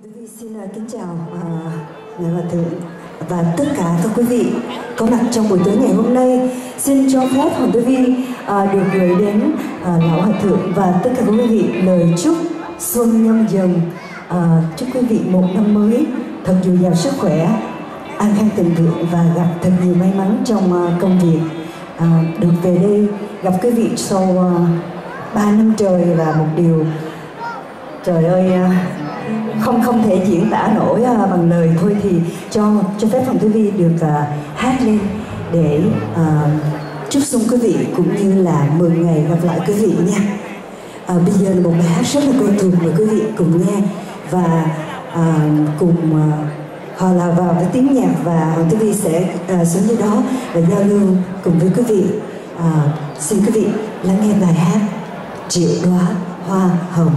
Quý vị xin kính chào ngài Hòa Thượng và tất cả các quý vị có mặt trong buổi tối ngày hôm nay. Xin cho phép Hoàng Tử Vi được gửi đến Lão Hòa Thượng và tất cả quý vị lời chúc xuân nhâm dần. Chúc quý vị một năm mới thật dồi dào sức khỏe, an khang thịnh vượng và gặp thật nhiều may mắn trong công việc. Được về đây gặp quý vị sau 3 năm trời là một điều trời ơi không thể diễn tả nổi bằng lời thôi, thì cho phép Hoàng Tử Vi được hát lên để chúc xuân quý vị cũng như là mừng ngày gặp lại quý vị nha. Bây giờ là một bài hát rất là quen thuộc, mời quý vị cùng nghe và cùng hòa là vào cái tiếng nhạc, và Hoàng Tử Vi sẽ xuống dưới đó và giao lưu cùng với quý vị. Xin quý vị lắng nghe bài hát Triệu Đóa Hoa Hồng.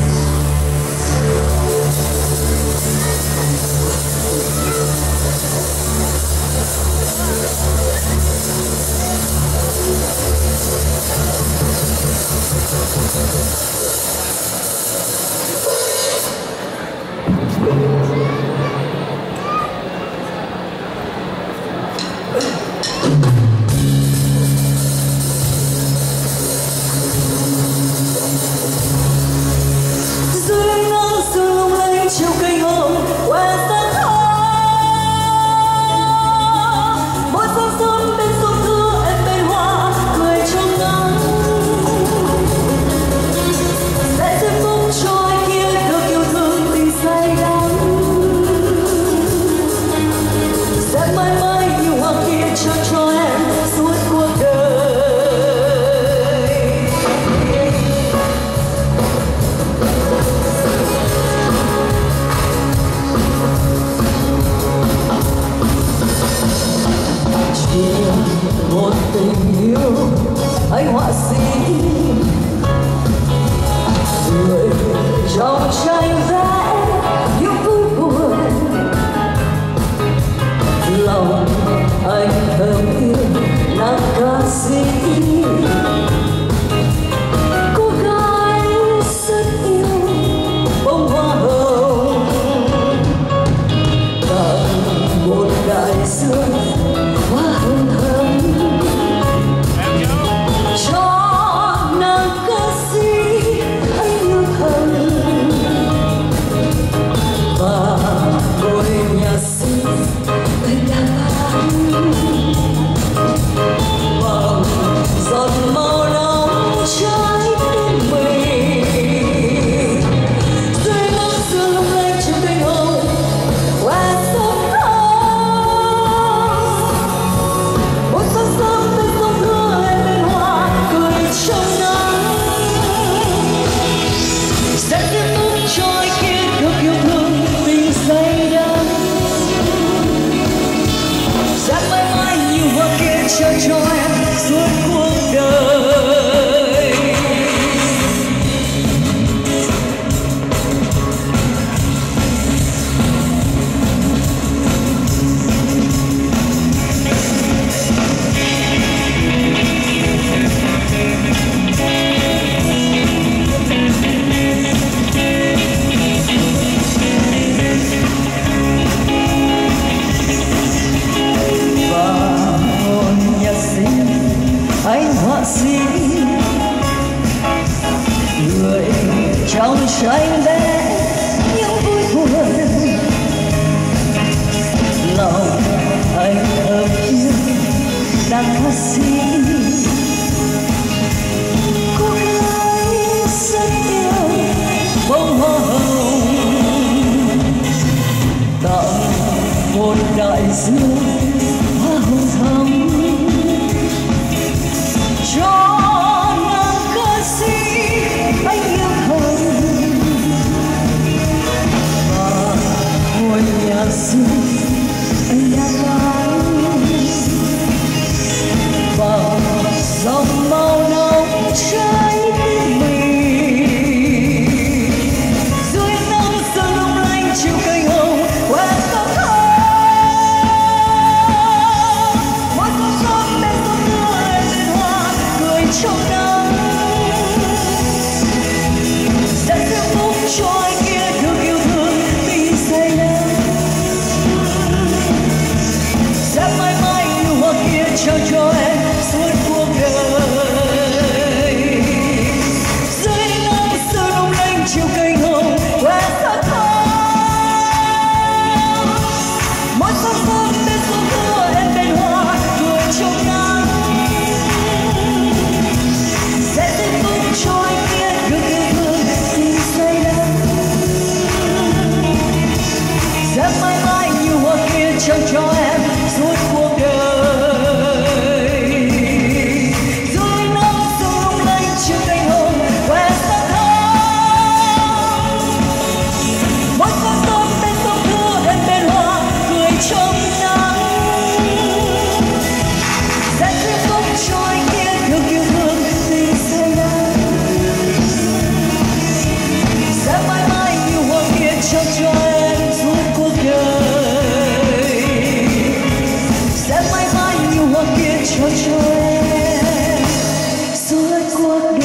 Một tình yêu anh họa sĩ, người trong tranh vẽ những vui buồn, lòng anh thầm yêu nàng ca sĩ, cô gái rất yêu bông hoa hồng, tặng một đại dương hoa hồng thơm cho nàng ca sĩ anh yêu thầm, và ngôi nhà sĩ anh đang hát bằng giọt màu nóng trái tim mình, dưới nắng sương lung linh trên cánh hồng qua sông Hồng. Một sáng sớm bên sông Hương em bên hoa cười trong nắng, sẽ tiếp tục trôi kết thúc yêu thương tình say đắm, sẽ mãi mãi như hoa kia chờ cho em suốt cuộc đời. Anh họa sĩ, người trong tranh vẽ những vui buồn, lòng anh thầm yêu nàng ca sĩ, cô gái rất yêu bông hoa hồng, tặng một đại dương hoa hồng thắm cho nàng ca sĩ anh yêu thầm, và ngôi nhà xưa anh đang gắn bằng dòng màu nồng trái tim mình, dưới nắng sương lung linh chiều cánh hồng qua sông Hồng. trao cho em suốt cuộc đời. Rồi nắng sương lung linh trên cánh hồng khoe sắc hồng. Mỗi con tôm bên tôm thưa em bên hoa cười trong nắng. Sẽ tiếp tục cho anh biết được yêu thương tình say đắm. Sẽ mãi mãi như hoa kia trao cho em suốt cuộc đời. Sẽ mãi mãi như hoa kia trao cho em suốt cuộc đời.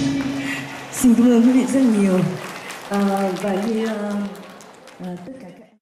Xin cảm ơn quý vị rất nhiều. Và như tất cả các